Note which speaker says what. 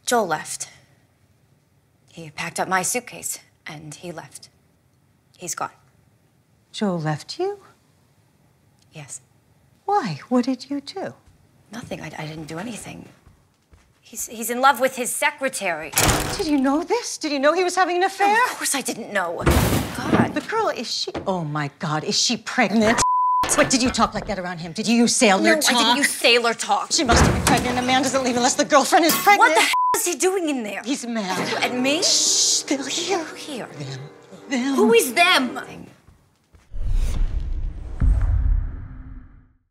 Speaker 1: Joel left. He packed up my suitcase, and he left. He's gone.
Speaker 2: Joel left you?
Speaker 1: Yes.
Speaker 2: Why? What did you do?
Speaker 1: Nothing. I didn't do anything. He's in love with his secretary.
Speaker 2: Did you know this? Did you know he was having an affair?
Speaker 1: No, of course I didn't know. God.
Speaker 2: The girl, is she... Oh, my God, is she pregnant? What, did you talk like that around him? Did you use sailor talk?
Speaker 1: No, I didn't use sailor talk.
Speaker 2: She must have been pregnant. A man doesn't leave unless the girlfriend is pregnant.
Speaker 1: What the hell is he doing in there?
Speaker 2: He's mad.
Speaker 1: At me?
Speaker 2: Shh, they'll hear.
Speaker 1: Who here?
Speaker 2: Them.
Speaker 1: Who is them?